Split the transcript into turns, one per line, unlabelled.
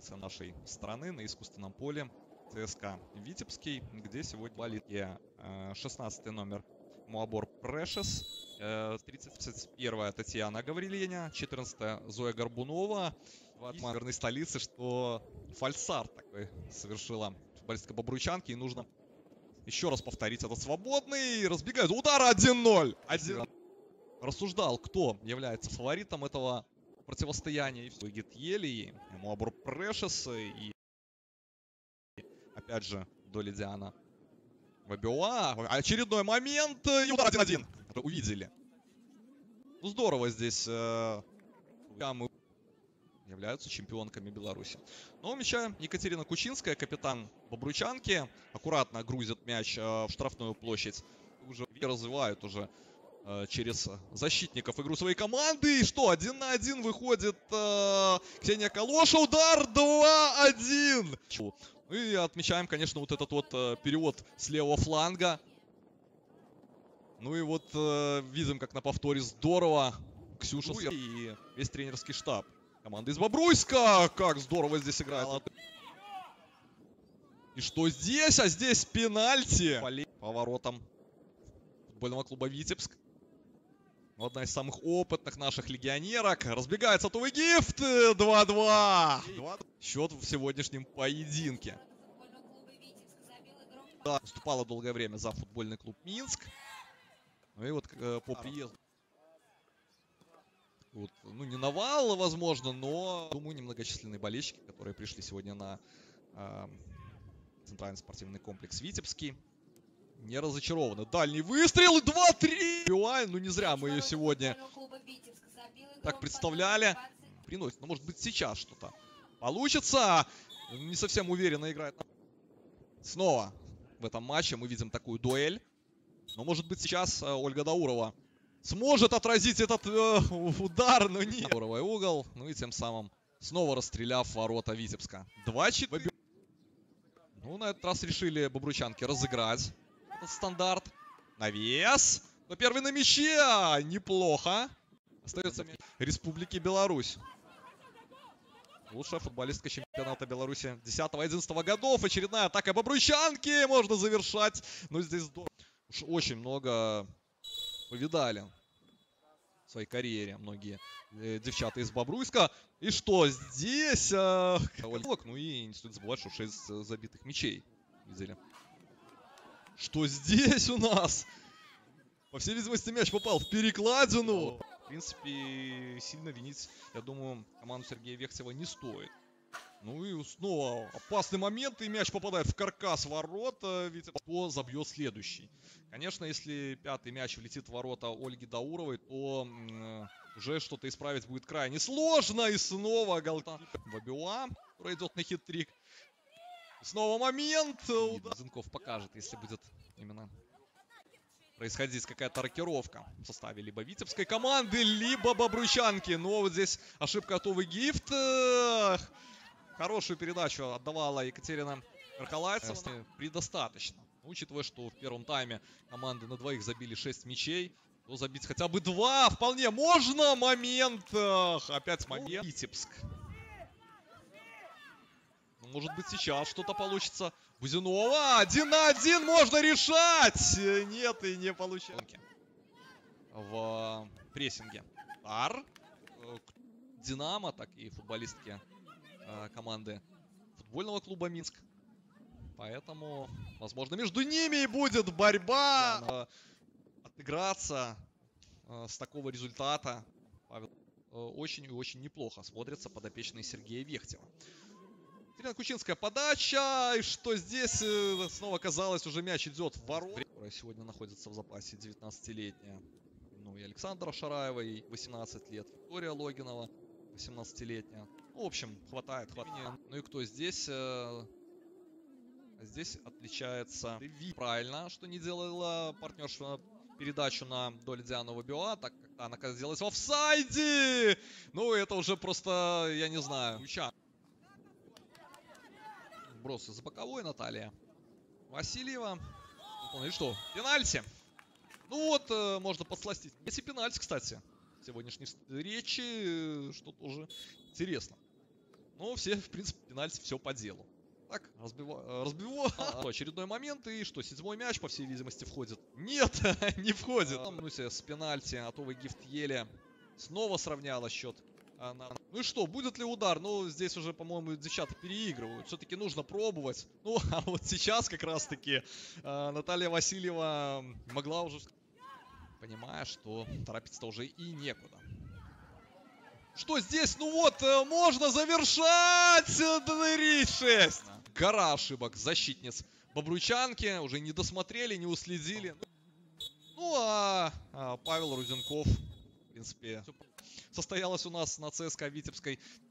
традициям нашей страны на искусственном поле ЦСКА Витебский, где сегодня болит 16 номер Муабор Прешес, 31-я Татьяна Гавриленя, 14-я Зоя Горбунова. В модерной столице, что фальсарт такой совершила футболистка Бобруйчанки, и нужно еще раз повторить этот свободный. Разбегает. Удар 1-0. Рассуждал, кто является фаворитом этого противостояния. И все. Гетьели, Муабор Прешес и опять же Долидиана Вабиоа. Очередной момент. И удар 1-1. Увидели. Ну здорово здесь. Мы являются чемпионками Беларуси. Но у мяча Екатерина Кучинская, капитан Бобруйчанки. Аккуратно грузит мяч в штрафную площадь. Уже развивают уже через защитников игру своей команды. И что, 1 на 1 выходит Ксения Калоша. Удар 2-1. Ну и отмечаем, конечно, вот этот вот перевод с левого фланга. Ну и вот видим, как на повторе здорово Ксюша и весь тренерский штаб команды из Бобруйска. Как здорово здесь играет. И что здесь? А здесь пенальти. По воротам футбольного клуба Витебск. Одна из самых опытных наших легионерок. Разбегается Тувы Гифт. 2-2. Счет в сегодняшнем поединке. Да, выступала долгое время за футбольный клуб Минск. Ну и вот по приезду. Вот, ну, не навал, возможно, но, думаю, немногочисленные болельщики, которые пришли сегодня на центральный спортивный комплекс Витебский, не разочарованы. Дальний выстрел и 2-3! Ну, не зря мы ее сегодня так представляли. Приносит. Но, может быть, сейчас что-то получится. Не совсем уверенно играет. Снова в этом матче мы видим такую дуэль. Но, может быть, сейчас Ольга Даурова сможет отразить этот удар, но нет. Уровый угол, ну и тем самым снова расстреляв ворота Витебска. 2-4. Ну, на этот раз решили бобруйчанки разыграть этот стандарт. Навес. Но первый на мяче. Неплохо. Остается Республики Беларусь. Лучшая футболистка чемпионата Беларуси 10-11 годов. Очередная атака бобруйчанки. Можно завершать. Но здесь здорово. Уж очень много повидали в своей карьере многие девчата из Бобруйска. И что здесь? Ну и не стоит забывать, что 6 забитых мячей видели. Что здесь у нас? По всей видимости, мяч попал в перекладину. В принципе, сильно винить, я думаю, команду Сергея Вехтева не стоит. Ну и снова опасный момент, и мяч попадает в каркас ворот. Кто забьет следующий? Конечно, если пятый мяч влетит в ворота Ольги Дауровой, то уже что-то исправить будет крайне сложно. И снова голта Вабиоа, который идет на хит-трик. Снова момент. Зынков покажет, если будет именно происходить какая-то рокировка в составе либо витебской команды, либо бобруйчанки. Но вот здесь ошибка от Увы Гифт. Хорошую передачу отдавала Екатерина Аркалайцева. Предостаточно. Учитывая, что в первом тайме команды на двоих забили 6 мячей, то забить хотя бы 2 вполне можно. Момент. Опять момент. Витебск. Ну, может быть, сейчас что-то получится. Бузинова. 1 на 1 можно решать. Нет, и не получается. В прессинге. Ар. Динамо, так и футболистки команды футбольного клуба Минск. Поэтому, возможно, между ними и будет борьба. Отыграться с такого результата очень и очень неплохо смотрится подопечные Сергея Вехтева. Екатерина Кучинская подача. И что здесь? Снова казалось, уже мяч идет в ворота. Сегодня находится в запасе 19-летняя. Ну и Александра Шараева, ей 18 лет. Виктория Логинова, 18-летняя. Ну, в общем, хватает. Ну и кто здесь? Здесь отличается правильно, что не делала партнерша передачу на Долидиану Вабиоа, так как она оказалась в офсайде. Ну, это уже просто, я не знаю. Брос из боковой Наталья Васильева. И что? Пенальти. Ну вот, можно подсластить. Эти пенальти, кстати, сегодняшней встречи, что тоже интересно. Но все, в принципе, пенальти все по делу. Так, разбиваю. Очередной момент. И что, 7-й мяч, по всей видимости, входит? Нет, не входит. С пенальти, готовый гифт еле. Снова сравняла счет. Ну и что, будет ли удар? Ну, здесь уже, по-моему, девчата переигрывают. Все-таки нужно пробовать. Ну, а вот сейчас как раз-таки Наталья Васильева могла уже... Понимая, что торопиться-то уже и некуда. Что здесь? Ну вот, можно завершать! 3-6. Гора ошибок защитниц бобруйчанки. Уже не досмотрели, не уследили. Ну, а Павел Руденков, в принципе, состоялась у нас на ЦСКА Витебской